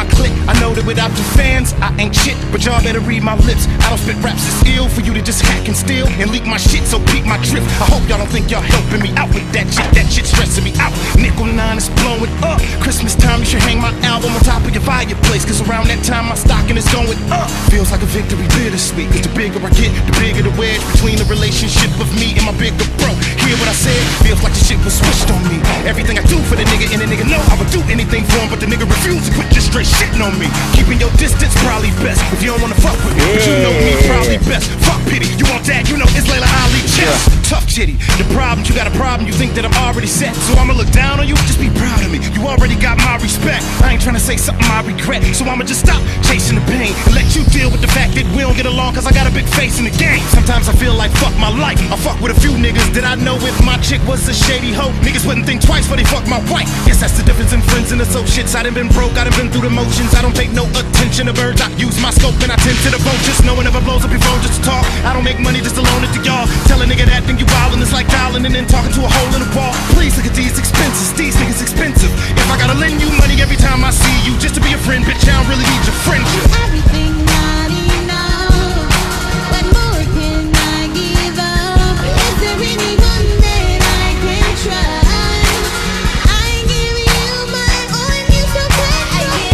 my clique. I know that without the fans, I ain't shit, but y'all better read my lips. I don't spit raps that's ill for you to just hack and steal and leak my shit, so peep my drift. I hope y'all don't think y'all helping me out with that shit stressing me out. Nickel 9 is blowing up. Christmas time, you should hang my album on top of your fireplace, cause around that time my stocking is going up. Feels like a victory bittersweet, cause the bigger I get, the bigger the wedge between the relationship of me and my bigger bro. Hear what I said? Feels like the shit was switched on me. Everything I do for the nigga, and the nigga know I would do anything for him, but the nigga refused to quit, just straight shitting on me. Keeping your distance probably best if you don't wanna fuck with me, but you know me probably best. Fuck pity, you want that, you know it's Layla Ali chess. Tough chitty, the problem, you got a problem, you think that I'm already set, so I'ma look down on you, just be proud of me. You already got my respect, I ain't trying to say something I regret, so I'ma just stop chasing the pain and let you deal with the fact that we don't get along, cause I got a big face in the game. Sometimes I feel like fuck my life, I fuck with a few niggas that I know if my chick was a shady hoe, niggas wouldn't think twice before they fuck my wife. Guess that's the difference in friends and associates. I done been broke, I done been through the motions, I don't pay no attention to birds, I use my scope and I tend to the vultures. No one ever blows up your phone just to talk, I don't make money just to loan it to y'all. Tell a nigga that, then you wildin', it's like dialing and then talking to a hole in the wall. Please look at these expenses, these niggas expensive. If I gotta lend you money every time I see you just to be a friend, bitch, I don't really need your friendship. Everything not enough. What more can I give up? Is there anyone that I can trust? I give you my all, you so precious. I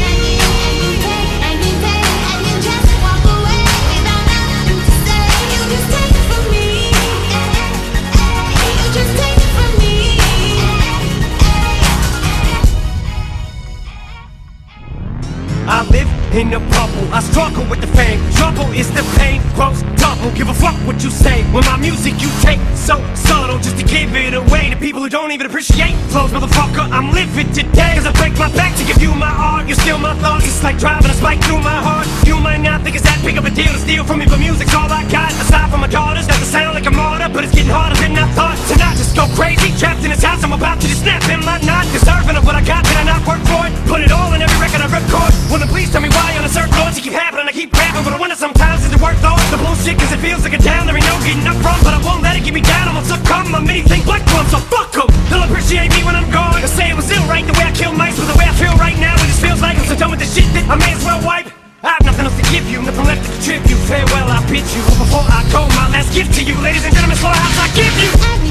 can take, I can just walk away without nothing to say. You just take it from me. You just take it from me. I live in a bubble, I struggle with the fame. Trouble is the pain, grows double. Give a fuck what you say when my music you take so subtle just to give it away to people who don't even appreciate flows. Motherfucker, I'm living today, cause I break my back to give you my art. You steal my thoughts, it's like driving a spike through my heart. You might not think it's that big of a deal to steal from me, but music's all I got. Aside from my daughters, doesn't sound like a martyr, but it's getting harder than I thought. To not just go crazy, trapped in this house, I'm about to just snap. Am I not deserving of what I got? Did I not work for it? Put it all in every record I record. Well then please tell me why on a certain notes you keep happening, I keep rapping, but I wonder sometimes is it worth all the bullshit, cause it feels like a down there ain't no getting up from, but I won't let it get me down, I'm gonna succumb, I'm anything but glum, so fuck them. They'll appreciate me when I'm gone, they'll say it was ill right the way I kill mice, but the way I feel right now, it just feels like I'm so done with this shit that I may as well wipe. I have nothing else to give you, nothing left to contribute. Farewell, I bid you. Before I go, my last gift to you, ladies and gentlemen, Slaughterhouse, I give you.